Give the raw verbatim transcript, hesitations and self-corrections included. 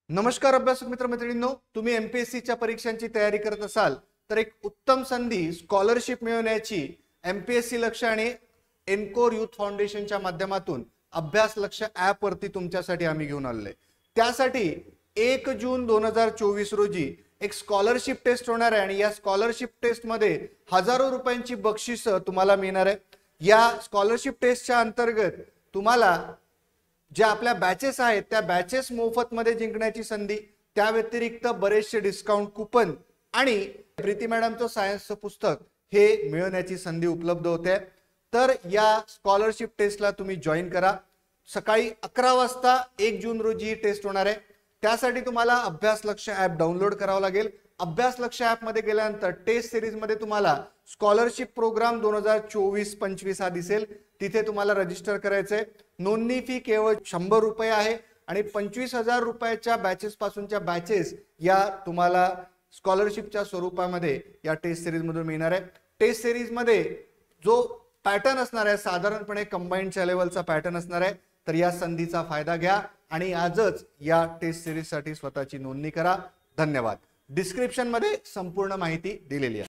नमस्कार अभ्यासक मित्र मैत्रिणींनो, तुम्ही एमपीएससी च्या परीक्षांची तयारी करत असाल तर एक उत्तम संधी स्कॉलरशिप मिळवण्याची एमपीएससी लक्ष आणि एनकोर यूथ फाउंडेशनच्या माध्यमातून अभ्यास लक्ष ॲप वरती तुमच्यासाठी आम्ही घेऊन आलोय। त्यासाठी एक जून दोन हजार चोवीस रोजी एक स्कॉलरशिप टेस्ट होणार आहे आणि या स्कॉलरशिप टेस्ट मध्ये हजारो रुपयांची बक्षीस तुम्हाला मिळणार आहे। या स्कॉलरशिप टेस्टच्या अंतर्गत तुम्हाला जे आपल्या बॅचेस आहेत त्या बॅचेस मोफत मध्ये जिंकण्याची संधी, त्या व्यतिरिक्त बरेचसे डिस्काउंट कूपन आणि प्रीती मॅडमचं सायन्सचं पुस्तक हे मिळवण्याची संधी उपलब्ध होते। तर या स्कॉलरशिप टेस्टला तुम्ही जॉईन करा। सकाळी अकरा वाजता एक जून रोजी ही टेस्ट होणार आहे। त्यासाठी तुम्हाला अभ्यास लक्ष ॲप डाउनलोड करावं लागेल। अभ्यास लक्ष ॲप मध्ये गेल्यानंतर टेस्ट सिरीज मध्ये तुम्हाला स्कॉलरशिप प्रोग्राम दोन हजार चोवीस पंचवीस हा दिसेल, तिथे तुम्हाला रजिस्टर करायचंय। नोंदणी फी केवळ शंभर रुपये आहे आणि पंचवीस हजार रुपयाच्या बॅचेस पासूनच्या बॅचेस या तुम्हाला स्कॉलरशिपच्या स्वरूपामध्ये या टेस्ट सिरीज मधून मिळणार आहे। टेस्ट सिरीज मध्ये जो पॅटर्न असणार आहे साधारणपणे कंबाइंडच्या लेवलचा पॅटर्न असणार आहे। तर या संधीचा फायदा घ्या आणि आजच या टेस्ट सिरीज साठी स्वतःची नोंदणी करा। धन्यवाद। डिस्क्रिप्शन मध्ये संपूर्ण माहिती दिलेली आहे।